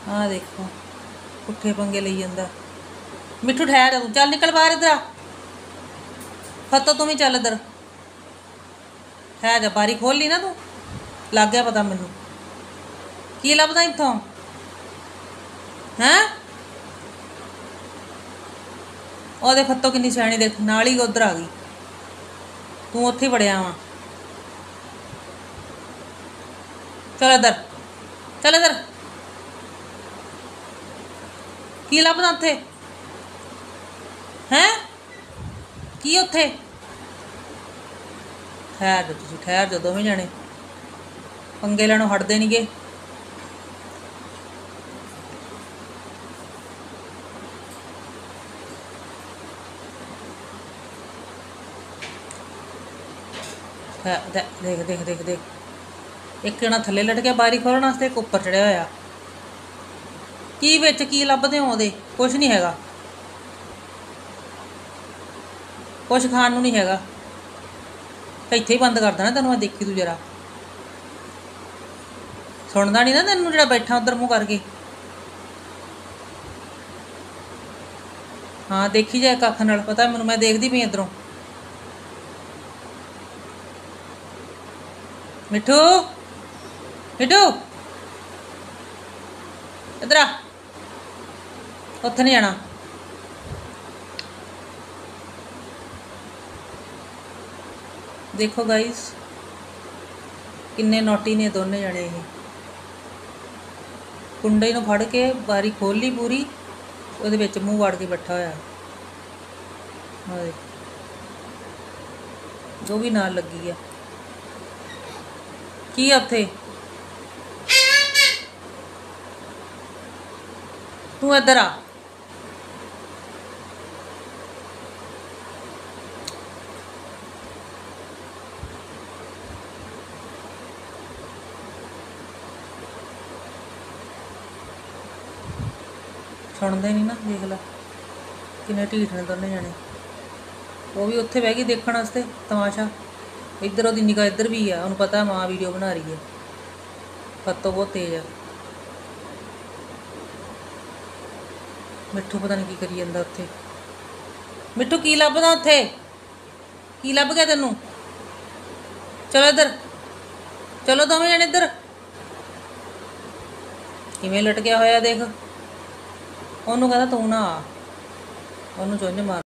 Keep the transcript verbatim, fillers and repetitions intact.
हाँ देखो पुट्ठे पंगे लई जांदा। मिठू ठहर तू, चल निकल बाहर इधर आ। फतो तू भी चल इधर, ठहर जा। बारी खोल ली ना तू, लग गया पता मैनू की लभदा इत्थों हैं। ओहदे फतो किन्नी सियाणी, देख नाल ही उधर आ गई, तू उत्थे ही वड़िया वा। चल इधर, चल इधर, की लभदा उत्थे हैं, की उत्थे। ठहर जाओ तुसीं, ठहर जाओ दोवें जने, पंगे लैणों हटदे नहीं गे। देख देख देख देख, एक जना थल्ले लट गया बारी खोलण वास्ते, एक उपर चढ़िया होया। की विच की लभदे हो ओहदे, कुछ नहीं हैगा, कुछ खाण नूं नहीं हैगा। तो इत्थे ही बंद कर देना तैनूं, मैं देखी तू जरा सुनदा नहीं ना तैनूं, जिहड़ा बैठा उधर मूँह करके। हाँ देखी जाए कख नाल, पता मैनूं, मैं देखदी पई इधरों। मिठू मिठू इधर आ, उत्थे नहीं जाना। देखो गाइस किन्ने नोटी ने दोनों जने। ये कुंडे नूं फड़ के बारी खोल ली पूरी, उहदे विच मूँह वड़ के बैठा होया। जो भी नाल लगी है की उत्थे। तू इधर आ, सुनते नहीं ना। देख ला किन्ने ढीठ ने दोनों जने। वो भी उत्थे बह गई देखण वास्ते तमाशा। इधर ओहदी निगाह इधर भी है, उन्हें पता माँ वीडियो बना रही है। फतो बहुत तेज है। मिठू पता नहीं की करी जांदा उत्थे। मिठू की लभदा उत्थे, की लभ गया तेनू। चलो इधर, चलो दोवें जने इधर। किवें लटकिया होया देख, ओनू कहंदा तू ना आ, ओनू चुंझ मार।